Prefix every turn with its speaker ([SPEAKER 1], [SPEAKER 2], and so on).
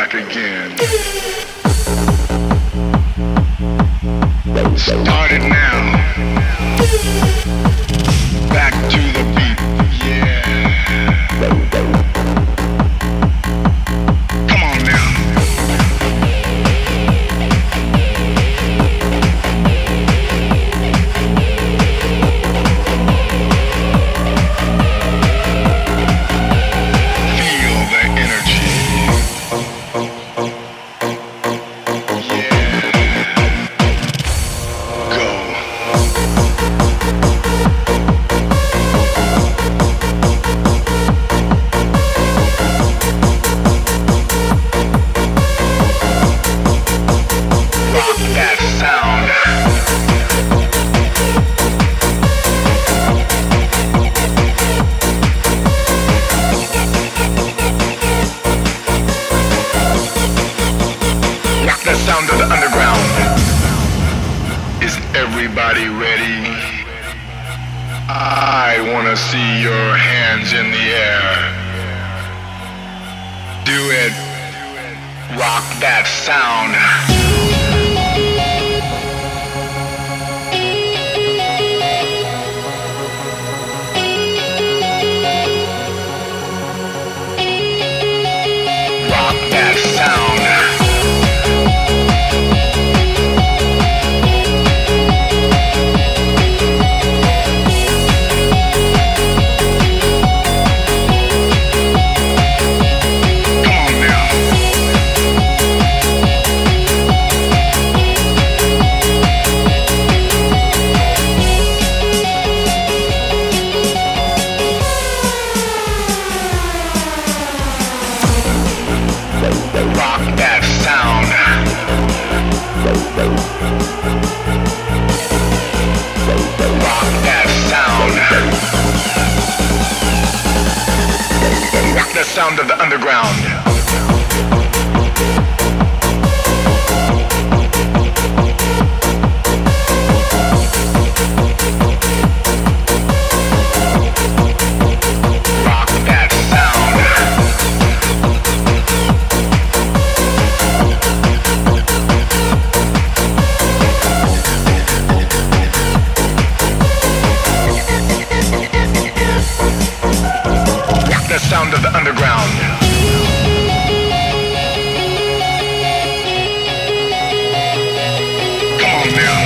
[SPEAKER 1] back again. Start it now. Back to the beat. Yeah. Come on now. Feel the energy. The sound of the underground. Is everybody ready? I wanna see your hands in the air. Do it. Rock that sound. Rock that sound. Rock that sound. Rock that sound. Rock the sound of the underground. The sound of the underground. Come on now.